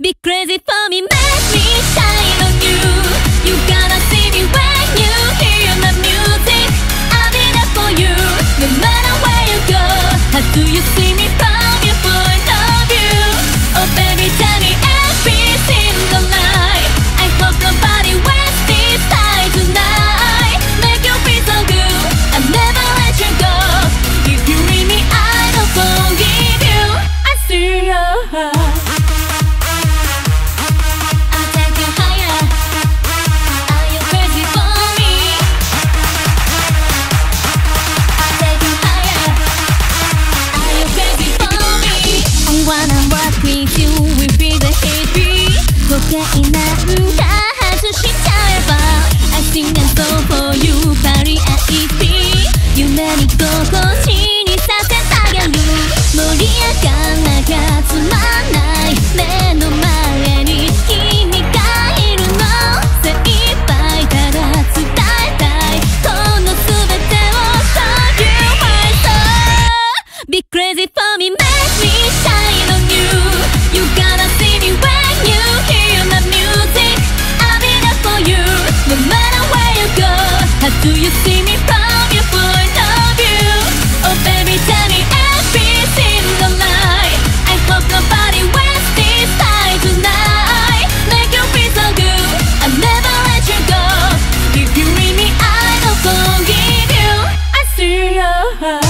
Be crazy for me, make me shine on you. You gotta see me when you hear my music. I'll be there for you, no matter where you go. How do you see me from your point of view? Oh baby, tell me every single night. I hope nobody wastes this time tonight. Make you feel so good, I'll never let you go. If you leave me, I don't forgive you. I see your heart. I sing and so for you, party at EP 夢に心地にさせてあげる。盛り上がらなきゃつまんない目の前に君がいるの。精一杯ただ伝えたいこの全てを Show you my soul. Be crazy for me, make me shine on you. You gotta see me when you hear my music. I'll be there for you, no matter where you go. How do you see me from your point of view? Oh baby, tell me every single night. I hope nobody wastes this time tonight. Make you feel so good, I'll never let you go. If you leave me, I don't forgive you. I see your heart.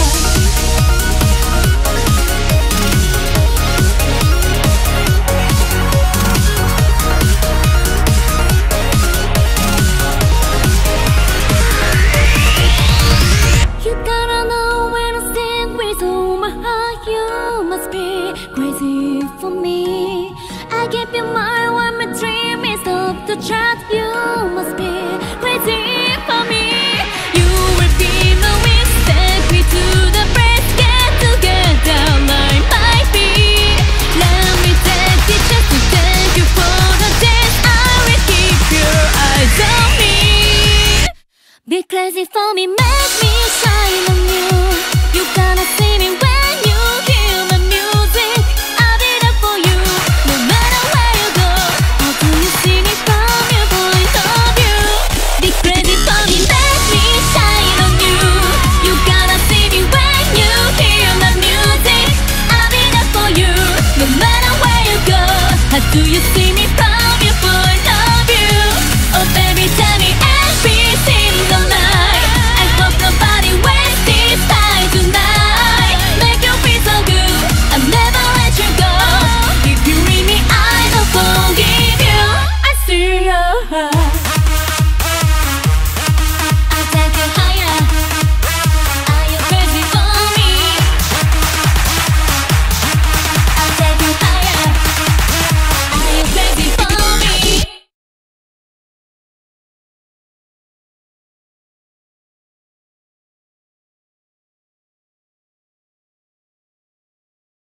Crazy for me. I give you my one, my dream is off the chart. You must be crazy for me. You will be the wind, take me to the breath, get together like my feet. Let me take it just to thank you for the dance. I will keep your eyes on me. Be crazy for me, make me shine on you. You gotta see me when you hear my music. I'll be there for you, no matter where you go. How do you see me from your point of view? Be crazy for me, make me shine on you. You gotta see me when you hear my music. I'll be there for you, no matter where you go. How do you see